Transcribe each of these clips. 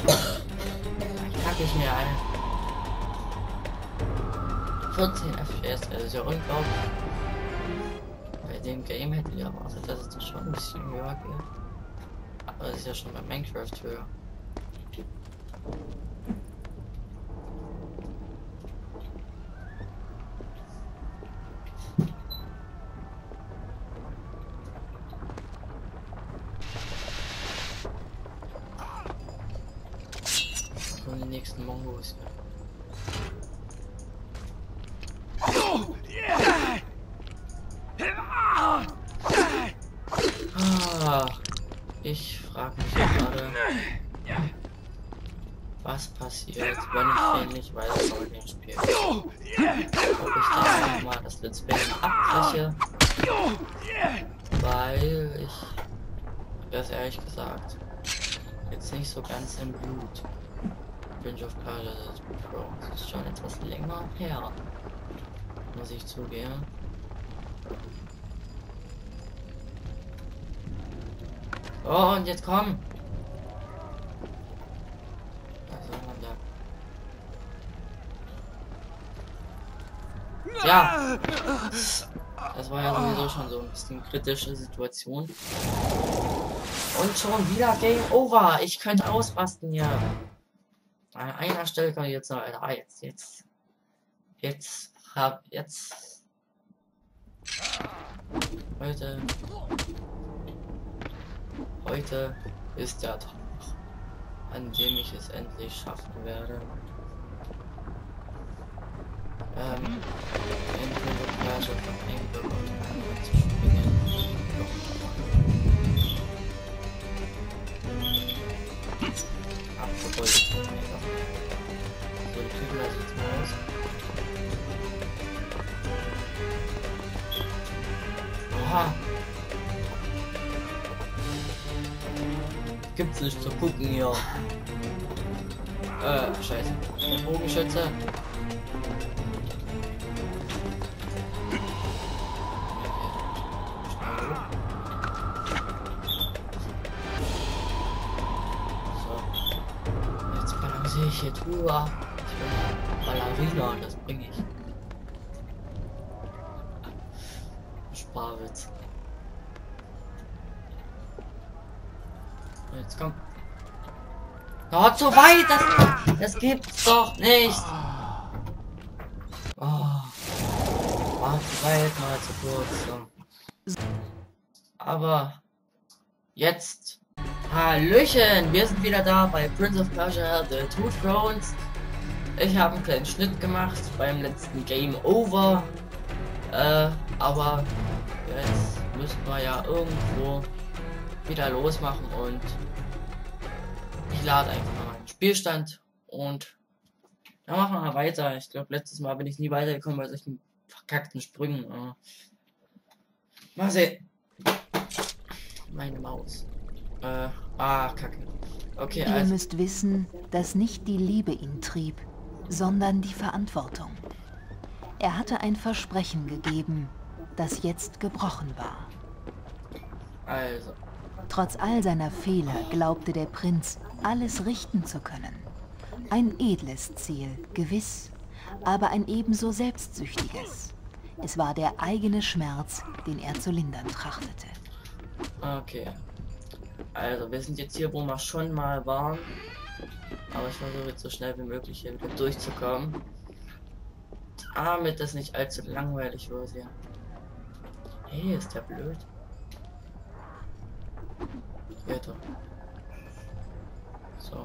Kacke ich mir ein. 14 FPS, das ist ja unglaublich. Bei dem Game hätte ich erwartet, dass es das schon ein bisschen höher geht. Aber es ist ja schon bei Minecraft höher. Die nächsten Mongos. Ich frage mich gerade, was passiert, wenn ich den nicht weiter mit dem Spiel. Ob ich dann einfach mal das Let's Play abbreche, weil ich, das ehrlich gesagt, jetzt nicht so ganz im Blut. Prince of Persia The Two Thrones. Das ist schon etwas länger her, muss ich zugeben. Oh, und jetzt komm! Was soll man da? Ja! Das war ja sowieso schon so ein bisschen kritische Situation. Und schon wieder Game Over! Ich könnte ausrasten, ja. An einer Stelle kann ich jetzt noch, Alter, jetzt heute ist der Tag, an dem ich es endlich schaffen werde. In Prince of Persia von England zu spielen. Abgerollt. So, die Typen lassen jetzt mal aus. Oha! Gibt's nicht zu gucken hier. Scheiße. Der Bogenschütze. So. Jetzt balanciere ich hier drüber. Ich bin Ballerina, das bringe ich. Sparwitz. Jetzt kommt. Oh, zu weit! Das gibt's doch nicht! Oh. War zu weit, mal zu kurz. So. Aber jetzt. Hallöchen! Wir sind wieder da bei Prince of Persia The Two Thrones. Ich habe einen kleinen Schnitt gemacht beim letzten Game Over. Aber jetzt müssen wir ja irgendwo wieder losmachen und ich lade einfach mal meinen Spielstand und dann machen wir mal weiter. Ich glaube, letztes Mal bin ich nie weitergekommen bei solchen verkackten Sprüngen. Mal sehen. Meine Maus. Kacke. Okay, Ihr müsst wissen, dass nicht die Liebe ihn trieb, sondern die Verantwortung. Er hatte ein Versprechen gegeben, das jetzt gebrochen war. Also. Trotz all seiner Fehler glaubte der Prinz, alles richten zu können. Ein edles Ziel, gewiss, aber ein ebenso selbstsüchtiges. Es war der eigene Schmerz, den er zu lindern trachtete. Okay. Also, wir sind jetzt hier, wo wir schon mal waren. Aber ich versuche jetzt so schnell wie möglich hier wieder durchzukommen. Damit das nicht allzu langweilig wird hier. Hey, ist der blöd? Weiter. So.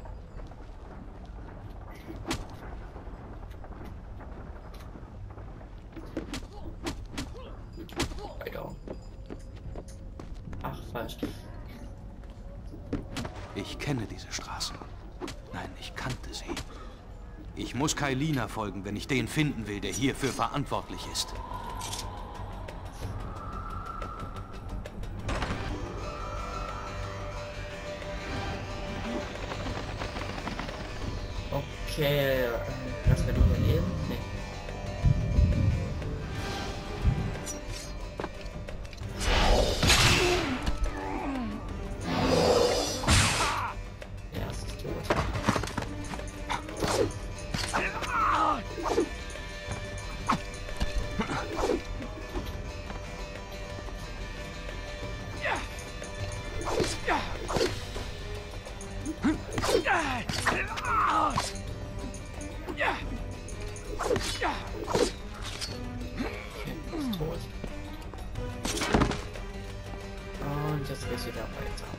Weiter. Ach, falsch. Ich kenne diese Straßen. Nein, ich kannte sie. Ich muss Kailina folgen, wenn ich den finden will, der hierfür verantwortlich ist. Okay, lass mir die hier leben. Nee. Der erste ist tot. es wieder weiter.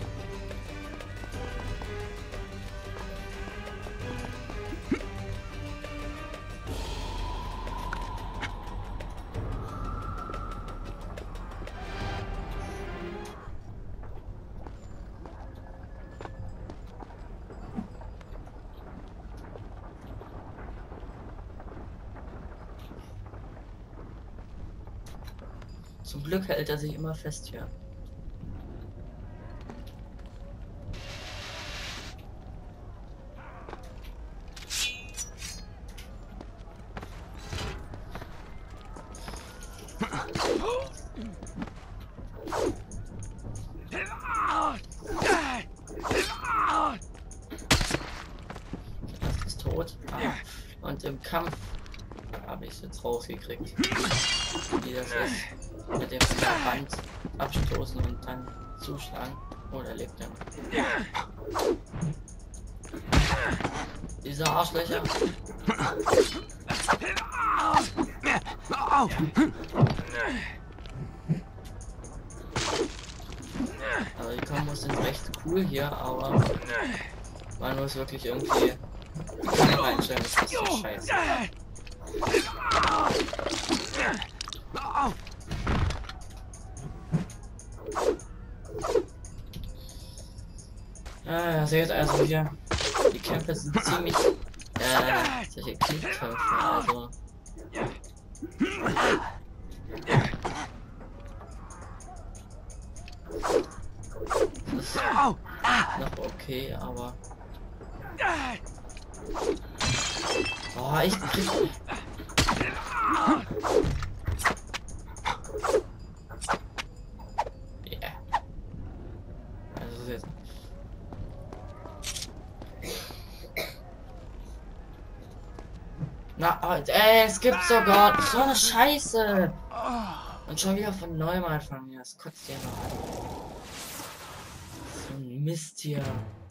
Zum Glück hält er sich immer fest hier. Das ist tot. Ah. Und im Kampf habe ich es jetzt rausgekriegt. Wie das ist. Mit dem Band abstoßen und dann zuschlagen. Oh, der lebt ja noch. Diese Arschlöcher. Also die Kombos sind recht cool hier, aber man muss wirklich irgendwie die Kamera einstellen, das ist so scheiße. Ja, seht also hier, die Kämpfe sind ziemlich, solche Klickkämpfe, also. Das ist noch okay, aber. Oh, ich krieg. Yeah. Also jetzt. Na, es gibt sogar so eine Scheiße. Und schon wieder von neuem anfangen. Das kotzt ja noch an. So ein Mist hier.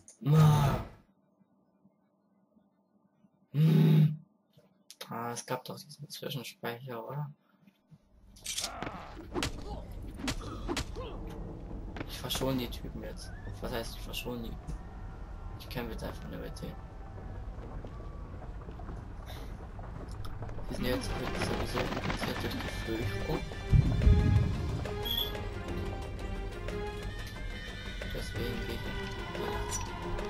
Ah, es gab doch diesen Zwischenspeicher, oder? Ich verschone die Typen jetzt. Was heißt ich verschone die? Ich kämpfe jetzt einfach nur mit denen. Wir sind jetzt sowieso infiziert durch die Bevölkerung. Deswegen gehe ich.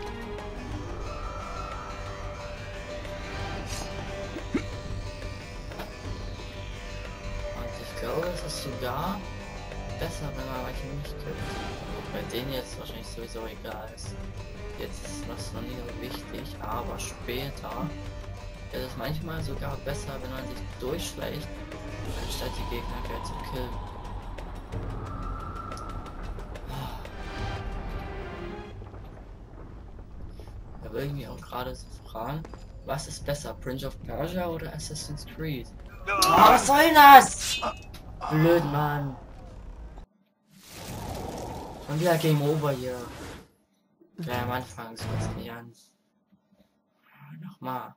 Und ich glaube, es ist sogar besser, wenn man manche nicht killt. Bei denen jetzt wahrscheinlich sowieso egal ist. Jetzt ist das noch nicht so wichtig, aber später ist es manchmal sogar besser, wenn man sich durchschleicht, anstatt die Gegner gleich zu killen. Ich habe irgendwie auch gerade so fragen, was ist besser, Prince of Persia oder Assassin's Creed? Oh, was soll denn das? Blöd, Mann. Schon wieder Game Over hier. Gleich am Anfang, so was nicht an. Nochmal.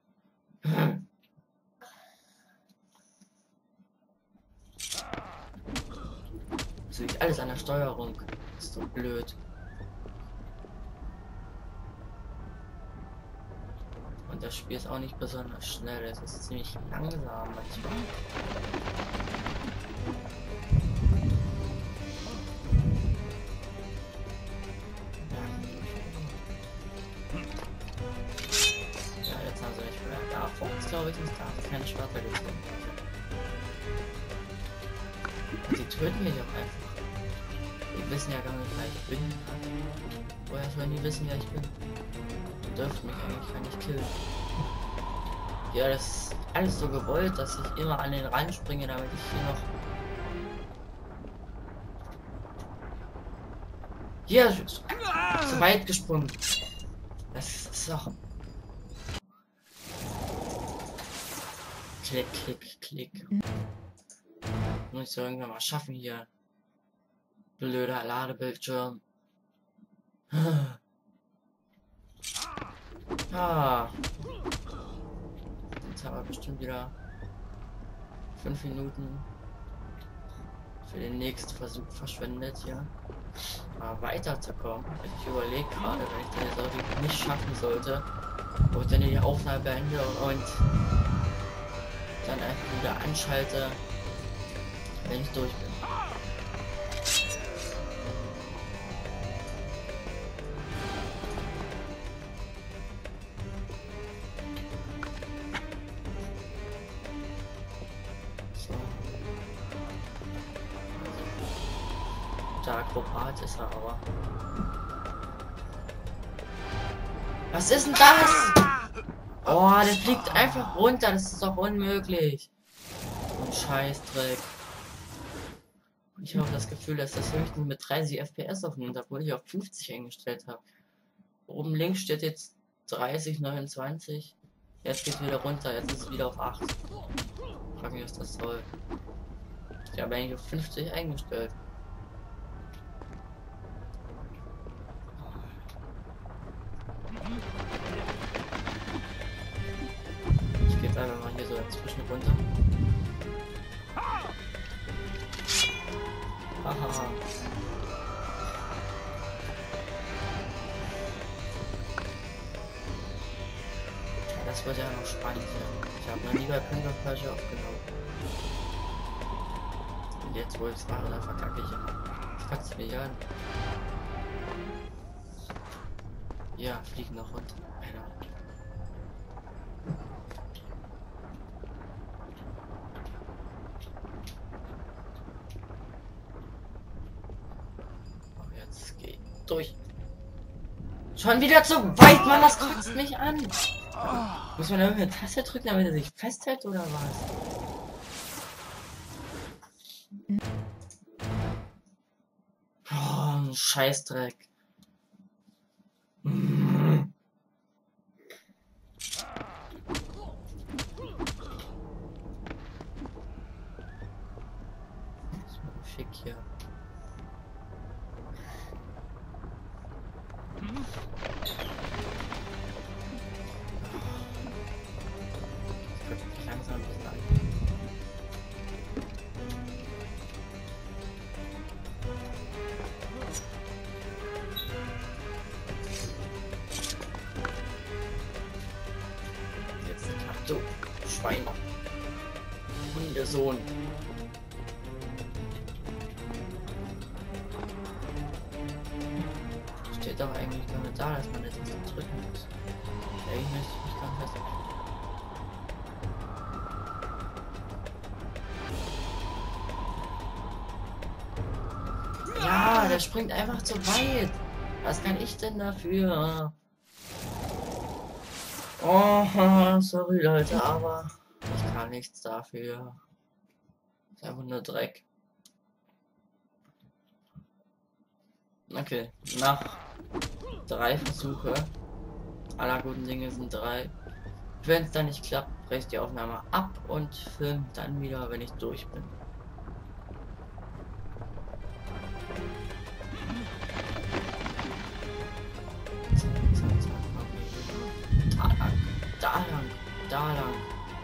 So liegt alles an der Steuerung. Ist so blöd. Und das Spiel ist auch nicht besonders schnell. Es ist ziemlich langsam manchmal. Glaube ich, ist da keine Starter gezogen. Und die töten mich auch einfach. Die wissen ja gar nicht, wer ich bin. Woher sollen die wissen, wer ich bin? Die dürfen mich eigentlich gar nicht killen. Ja, das ist alles so gewollt, dass ich immer an den Rand springe, damit ich hier noch... Hier, zu weit gesprungen. Das ist doch... Klick, klick, klick. Muss ich so irgendwann mal schaffen hier. Blöder Ladebildschirm. Ah. Jetzt haben wir bestimmt wieder 5 Minuten für den nächsten Versuch verschwendet hier. Mal weiterzukommen. Ich überlege gerade, wenn ich den Sorte nicht schaffen sollte, wo ich dann die Aufnahme beende und dann einfach wieder anschalte, wenn ich durch bin. So. Der Akrobat ist er aber. Was ist denn das? Oh, der fliegt einfach runter. Das ist doch unmöglich. Und Scheißdreck. Ich habe das Gefühl, dass das höchstens mit 30 FPS aufnimmt, obwohl ich auf 50 eingestellt habe. Oben links steht jetzt 30, 29. Jetzt geht es wieder runter. Jetzt ist es wieder auf 8. Ich frage mich, was das soll. Ich habe eigentlich auf 50 eingestellt. Ich gehe jetzt einfach mal hier so dazwischen runter. Haha. Ja, das wird ja noch spannend hier. Ich habe noch nie bei Prince of Persia aufgenommen. Und jetzt wo ich es mache, da verkacke ich immer. Das kannst du mich an. Ja, fliegen noch runter. Alter. Oh, jetzt geht durch. Schon wieder zu weit, Mann, das kotzt mich an. Muss man irgendeine Taste drücken, damit er sich festhält oder was? Oh, ein Scheißdreck. Schick hier. Das wird mich langsam ein bisschen an. Jetzt, ach du, Schwein. Hundesohn. Steht doch eigentlich gar nicht da, dass man jetzt nicht drücken muss. Eigentlich möchte ich mich ganz fest. Ja, der springt einfach zu weit. Was kann ich denn dafür? Oh, sorry Leute, aber ich kann nichts dafür. Ist einfach nur Dreck. Okay, nach 3 Versuche, aller guten Dinge sind 3. Wenn es dann nicht klappt, breche ich die Aufnahme ab und filme dann wieder, wenn ich durch bin. Da lang, da lang, da lang.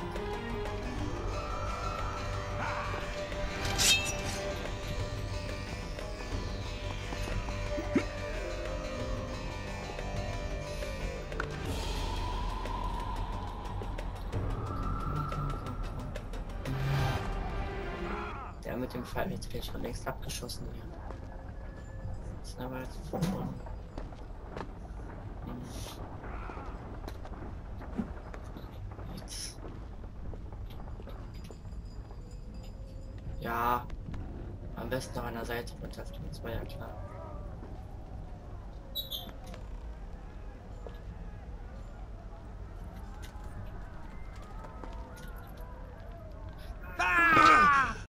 Der mit dem Pfeil hätte ich schon längst abgeschossen hier. Das ist aber jetzt von vorne. Jetzt. Ja, am besten noch an der Seite runterfliegen, das war ja klar.